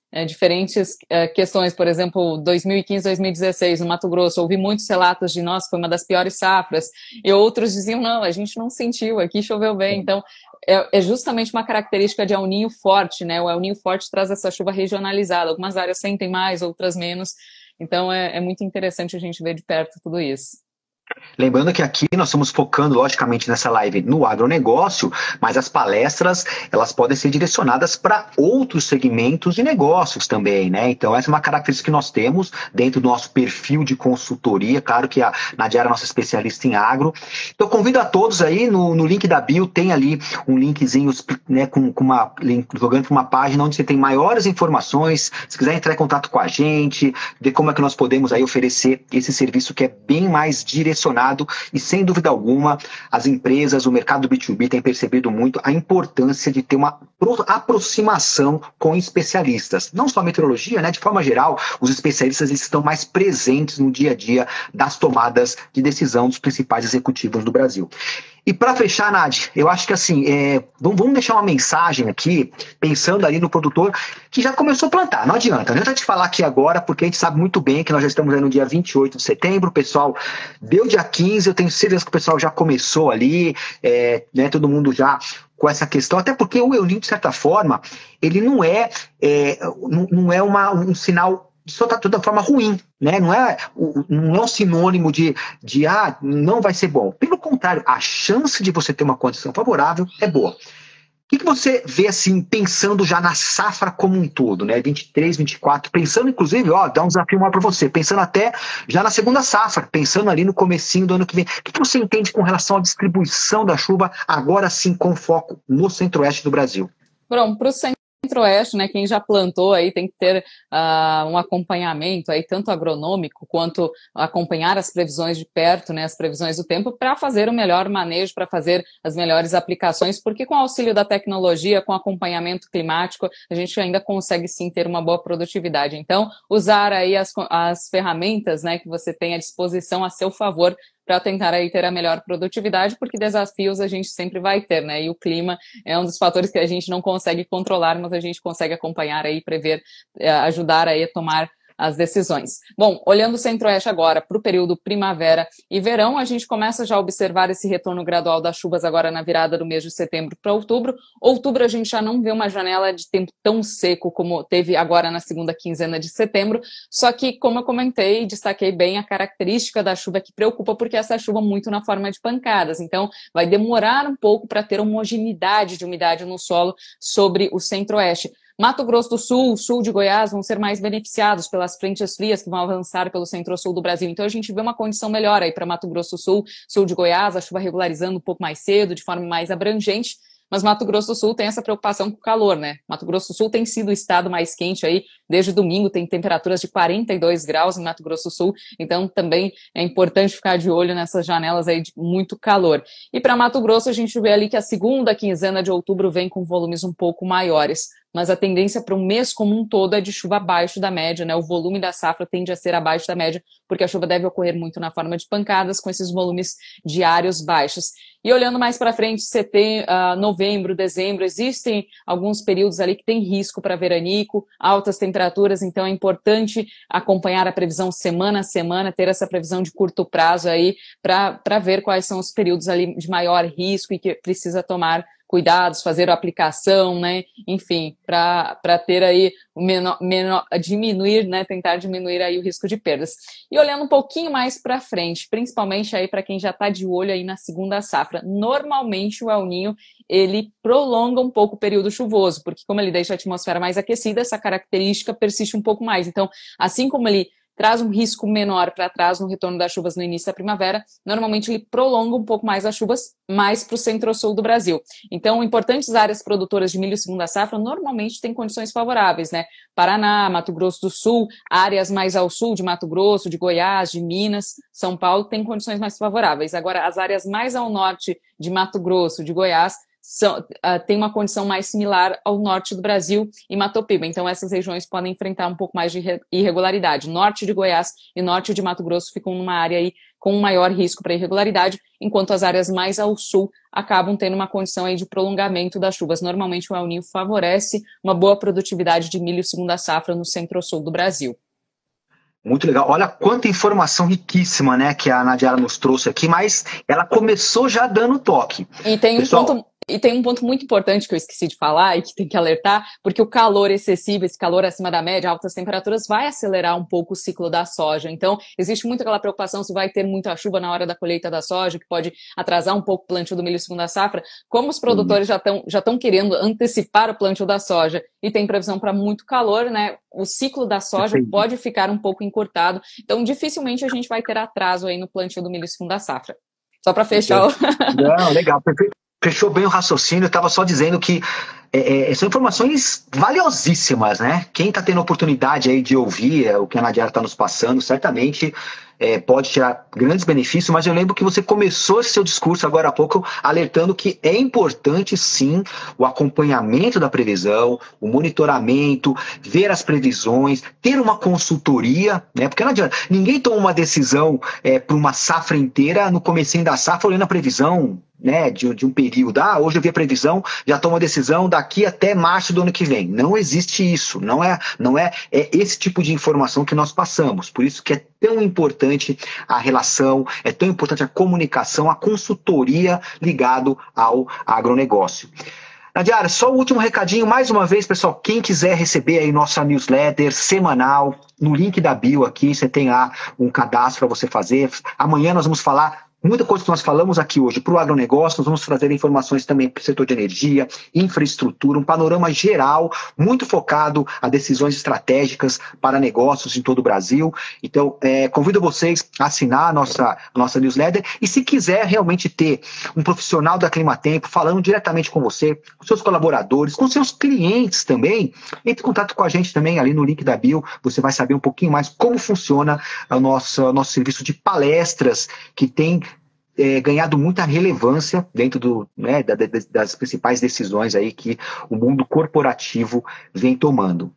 é, diferentes é, questões, por exemplo, dois mil e quinze, dois mil e dezesseis, no Mato Grosso, ouvi muitos relatos de, nossa, foi uma das piores safras, e outros diziam, não, a gente não sentiu, aqui choveu bem, então é, é justamente uma característica de El Niño forte, né, o El Niño forte traz essa chuva regionalizada, algumas áreas sentem mais, outras menos, então é, é muito interessante a gente ver de perto tudo isso. Lembrando que aqui nós estamos focando, logicamente, nessa live no agronegócio, mas as palestras, elas podem ser direcionadas para outros segmentos de negócios também, né? Então, essa é uma característica que nós temos dentro do nosso perfil de consultoria. Claro que a Nadiara é nossa especialista em agro. Então, convido a todos aí, no, no link da bio, tem ali um linkzinho, né, com, com uma, link, jogando para uma página onde você tem maiores informações. Se quiser entrar em contato com a gente, ver como é que nós podemos aí oferecer esse serviço que é bem mais direcionado. E sem dúvida alguma, as empresas, o mercado B dois B tem percebido muito a importância de ter uma aproximação com especialistas. Não só a meteorologia, né? De forma geral, os especialistas eles estão mais presentes no dia a dia das tomadas de decisão dos principais executivos do Brasil. E para fechar, Nadi, eu acho que assim, é, vamos deixar uma mensagem aqui, pensando ali no produtor que já começou a plantar. Não adianta, não adianta te falar aqui agora, porque a gente sabe muito bem que nós já estamos no dia vinte e oito de setembro, o pessoal deu dia quinze, eu tenho certeza que o pessoal já começou ali, é, né, todo mundo já com essa questão, até porque o El Niño, de certa forma, ele não é, é, não, não é uma, um sinal de toda forma ruim, né? Não é, não é um sinônimo de, de ah, não vai ser bom. Pelo contrário, a chance de você ter uma condição favorável é boa. O que, que você vê assim, pensando já na safra como um todo, né? vinte e três, vinte e quatro, pensando inclusive, ó, dá um desafio maior para você, pensando até já na segunda safra, pensando ali no comecinho do ano que vem. O que, que você entende com relação à distribuição da chuva, agora sim com foco no centro-oeste do Brasil? Bom, para o centro-oeste, né, quem já plantou aí tem que ter uh, um acompanhamento aí, tanto agronômico quanto acompanhar as previsões de perto, né, as previsões do tempo, para fazer o melhor manejo, para fazer as melhores aplicações, porque com o auxílio da tecnologia, com acompanhamento climático, a gente ainda consegue sim ter uma boa produtividade. Então, usar aí as, as ferramentas, né, que você tem à disposição a seu favor, para tentar aí ter a melhor produtividade, porque desafios a gente sempre vai ter, né? E o clima é um dos fatores que a gente não consegue controlar, mas a gente consegue acompanhar aí, prever, ajudar aí a tomar as decisões. Bom, olhando o centro-oeste agora para o período primavera e verão, a gente começa já a observar esse retorno gradual das chuvas agora na virada do mês de setembro para outubro. Outubro a gente já não vê uma janela de tempo tão seco como teve agora na segunda quinzena de setembro, só que, como eu comentei, destaquei bem a característica da chuva que preocupa, porque essa chuva muito na forma de pancadas, então vai demorar um pouco para ter homogeneidade de umidade no solo sobre o centro-oeste. Mato Grosso do Sul, sul de Goiás vão ser mais beneficiados pelas frentes frias que vão avançar pelo centro-sul do Brasil. Então a gente vê uma condição melhor aí para Mato Grosso do Sul, sul de Goiás, a chuva regularizando um pouco mais cedo, de forma mais abrangente. Mas Mato Grosso do Sul tem essa preocupação com o calor, né? Mato Grosso do Sul tem sido o estado mais quente aí, desde domingo tem temperaturas de quarenta e dois graus em Mato Grosso do Sul, então também é importante ficar de olho nessas janelas aí de muito calor. E para Mato Grosso a gente vê ali que a segunda quinzena de outubro vem com volumes um pouco maiores, mas a tendência para o mês como um todo é de chuva abaixo da média, né? O volume da safra tende a ser abaixo da média, porque a chuva deve ocorrer muito na forma de pancadas, com esses volumes diários baixos. E olhando mais para frente, setembro, uh, novembro, dezembro, existem alguns períodos ali que tem risco para veranico, altas temperaturas, então é importante acompanhar a previsão semana a semana, ter essa previsão de curto prazo aí, para ver quais são os períodos ali de maior risco e que precisa tomar cuidados, fazer a aplicação, né, enfim, para ter aí o menor, menor, diminuir, né, tentar diminuir aí o risco de perdas. E olhando um pouquinho mais para frente, principalmente aí para quem já está de olho aí na segunda safra, normalmente o El Niño, ele prolonga um pouco o período chuvoso, porque como ele deixa a atmosfera mais aquecida, essa característica persiste um pouco mais. Então, assim como ele traz um risco menor para trás no retorno das chuvas no início da primavera, normalmente ele prolonga um pouco mais as chuvas mais para o centro-sul do Brasil. Então, importantes áreas produtoras de milho segunda safra normalmente têm condições favoráveis, né? Paraná, Mato Grosso do Sul, áreas mais ao sul de Mato Grosso, de Goiás, de Minas, São Paulo, têm condições mais favoráveis. Agora, as áreas mais ao norte de Mato Grosso, de Goiás, São, uh, tem uma condição mais similar ao norte do Brasil e Mato Piba. Então, essas regiões podem enfrentar um pouco mais de irregularidade. Norte de Goiás e norte de Mato Grosso ficam numa área aí com um maior risco para irregularidade, enquanto as áreas mais ao sul acabam tendo uma condição aí de prolongamento das chuvas. Normalmente o El Niño favorece uma boa produtividade de milho segunda safra no centro-sul do Brasil. Muito legal. Olha quanta informação riquíssima, né, que a Nadiara nos trouxe aqui, mas ela começou já dando toque. E tem um Pessoal, ponto... E tem um ponto muito importante que eu esqueci de falar e que tem que alertar, porque o calor excessivo, esse calor acima da média, altas temperaturas, vai acelerar um pouco o ciclo da soja. Então, existe muito aquela preocupação se vai ter muita chuva na hora da colheita da soja, que pode atrasar um pouco o plantio do milho segunda safra. Como os produtores já estão já estão querendo antecipar o plantio da soja e tem previsão para muito calor, né? O ciclo da soja Perfeito. Pode ficar um pouco encurtado. Então, dificilmente a gente vai ter atraso aí no plantio do milho segunda safra. Só para fechar o... Não, legal, perfeito. Fechou bem o raciocínio, eu estava só dizendo que é, é, são informações valiosíssimas, né? Quem está tendo a oportunidade aí de ouvir é, o que a Nadiara está nos passando, certamente é, pode tirar grandes benefícios, mas eu lembro que você começou esse seu discurso agora há pouco alertando que é importante sim o acompanhamento da previsão, o monitoramento, ver as previsões, ter uma consultoria, né? Porque não adianta, ninguém toma uma decisão é, para uma safra inteira no comecinho da safra olhando a previsão, né, de, de um período. Ah, hoje eu vi a previsão, já tomo a decisão daqui até março do ano que vem. Não existe isso, não é, não é, é esse tipo de informação que nós passamos. Por isso que é tão importante a relação, é tão importante a comunicação, a consultoria ligado ao agronegócio. Nadiara, só o último recadinho, mais uma vez, pessoal, quem quiser receber aí nossa newsletter semanal, no link da bio aqui, você tem lá um cadastro para você fazer. Amanhã nós vamos falar muita coisa que nós falamos aqui hoje para o agronegócio, nós vamos trazer informações também para o setor de energia, infraestrutura, um panorama geral, muito focado a decisões estratégicas para negócios em todo o Brasil. Então, é, convido vocês a assinar a nossa, a nossa newsletter e se quiser realmente ter um profissional da Climatempo falando diretamente com você, com seus colaboradores, com seus clientes também, entre em contato com a gente também ali no link da bio, você vai saber um pouquinho mais como funciona o nosso, o nosso serviço de palestras que tem É, ganhado muita relevância dentro do, né, da, das principais decisões aí que o mundo corporativo vem tomando.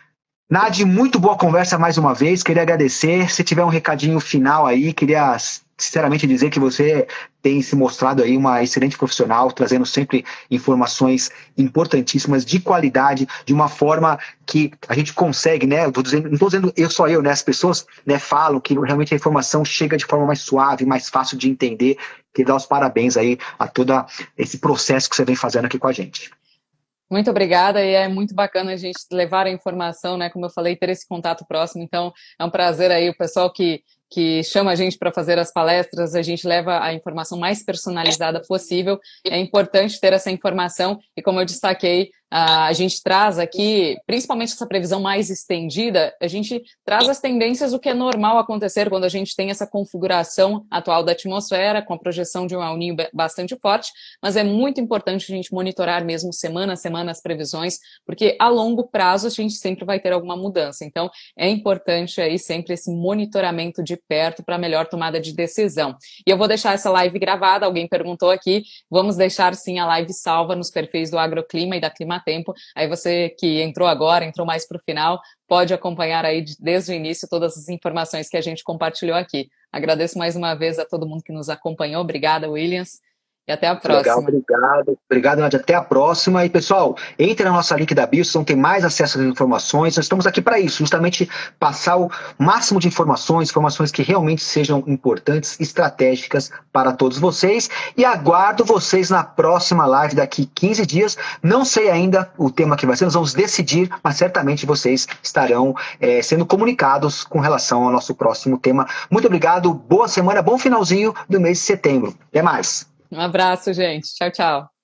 Nadi, muito boa conversa mais uma vez, queria agradecer. Se tiver um recadinho final aí, queria sinceramente dizer que você tem se mostrado aí uma excelente profissional, trazendo sempre informações importantíssimas, de qualidade, de uma forma que a gente consegue, né? Eu tô dizendo, não estou dizendo eu só eu, né? As pessoas, né, falam que realmente a informação chega de forma mais suave, mais fácil de entender. Queria dar os parabéns aí a todo esse processo que você vem fazendo aqui com a gente. Muito obrigada, e é muito bacana a gente levar a informação, né, como eu falei, ter esse contato próximo, então é um prazer aí, o pessoal que, que chama a gente para fazer as palestras, a gente leva a informação mais personalizada possível, é importante ter essa informação, e como eu destaquei, a gente traz aqui, principalmente essa previsão mais estendida, a gente traz as tendências do que é normal acontecer quando a gente tem essa configuração atual da atmosfera, com a projeção de um El Niño bastante forte, mas é muito importante a gente monitorar mesmo semana a semana as previsões, porque a longo prazo a gente sempre vai ter alguma mudança, então é importante aí sempre esse monitoramento de perto para melhor tomada de decisão. E eu vou deixar essa live gravada, alguém perguntou aqui, vamos deixar sim a live salva nos perfis do Agroclima e da Climatempo. Aí você que entrou agora, entrou mais para o final, pode acompanhar aí desde o início todas as informações que a gente compartilhou aqui. Agradeço mais uma vez a todo mundo que nos acompanhou. Obrigada, Williams. E até a próxima. Legal, obrigado. Obrigado, Nádia. Até a próxima. E, pessoal, entre na nossa link da bio, vocês vão ter mais acesso às informações. Nós estamos aqui para isso, justamente passar o máximo de informações, informações que realmente sejam importantes, estratégicas para todos vocês. E aguardo vocês na próxima live daqui quinze dias. Não sei ainda o tema que vai ser, nós vamos decidir, mas certamente vocês estarão é, sendo comunicados com relação ao nosso próximo tema. Muito obrigado, boa semana, bom finalzinho do mês de setembro. Até mais. Um abraço, gente. Tchau, tchau.